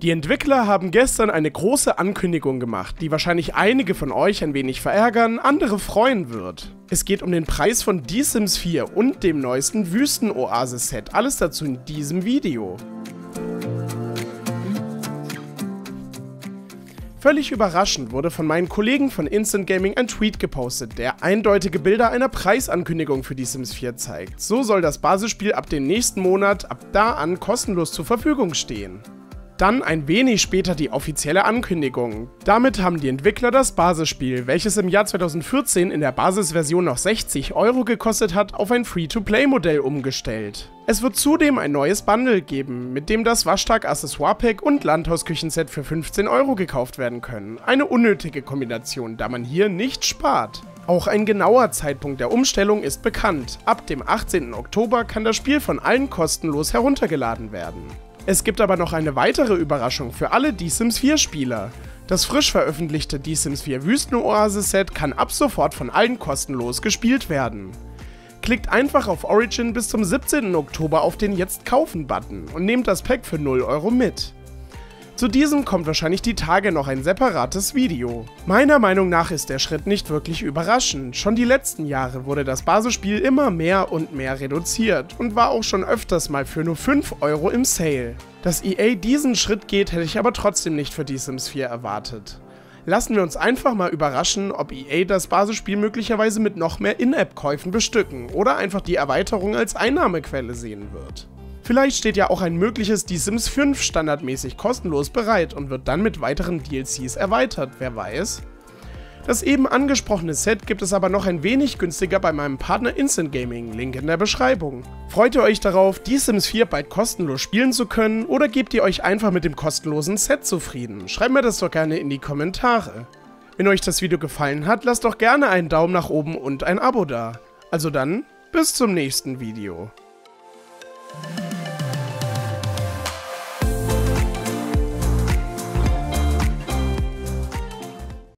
Die Entwickler haben gestern eine große Ankündigung gemacht, die wahrscheinlich einige von euch ein wenig verärgern, andere freuen wird. Es geht um den Preis von Die Sims 4 und dem neuesten Wüstenoase-Set. Alles dazu in diesem Video. Völlig überraschend wurde von meinen Kollegen von Instant Gaming ein Tweet gepostet, der eindeutige Bilder einer Preisankündigung für Die Sims 4 zeigt. So soll das Basisspiel ab dem nächsten Monat ab da an kostenlos zur Verfügung stehen. Dann ein wenig später die offizielle Ankündigung. Damit haben die Entwickler das Basisspiel, welches im Jahr 2014 in der Basisversion noch 60 € gekostet hat, auf ein Free-to-Play-Modell umgestellt. Es wird zudem ein neues Bundle geben, mit dem das Waschtag-Accessoire-Pack und Landhausküchenset für 15 € gekauft werden können. Eine unnötige Kombination, da man hier nicht spart. Auch ein genauer Zeitpunkt der Umstellung ist bekannt. Ab dem 18. Oktober kann das Spiel von allen kostenlos heruntergeladen werden. Es gibt aber noch eine weitere Überraschung für alle Die Sims 4 Spieler. Das frisch veröffentlichte Die Sims 4 Wüstenoase-Set kann ab sofort von allen kostenlos gespielt werden. Klickt einfach auf Origin bis zum 17. Oktober auf den Jetzt-Kaufen-Button und nehmt das Pack für 0 € mit. Zu diesem kommt wahrscheinlich die Tage noch ein separates Video. Meiner Meinung nach ist der Schritt nicht wirklich überraschend. Schon die letzten Jahre wurde das Basisspiel immer mehr und mehr reduziert und war auch schon öfters mal für nur 5 € im Sale. Dass EA diesen Schritt geht, hätte ich aber trotzdem nicht für Die Sims 4 erwartet. Lassen wir uns einfach mal überraschen, ob EA das Basisspiel möglicherweise mit noch mehr In-App-Käufen bestücken oder einfach die Erweiterung als Einnahmequelle sehen wird. Vielleicht steht ja auch ein mögliches Die Sims 5 standardmäßig kostenlos bereit und wird dann mit weiteren DLCs erweitert, wer weiß. Das eben angesprochene Set gibt es aber noch ein wenig günstiger bei meinem Partner Instant Gaming, Link in der Beschreibung. Freut ihr euch darauf, Die Sims 4 bald kostenlos spielen zu können oder gebt ihr euch einfach mit dem kostenlosen Set zufrieden? Schreibt mir das doch gerne in die Kommentare. Wenn euch das Video gefallen hat, lasst doch gerne einen Daumen nach oben und ein Abo da. Also dann, bis zum nächsten Video.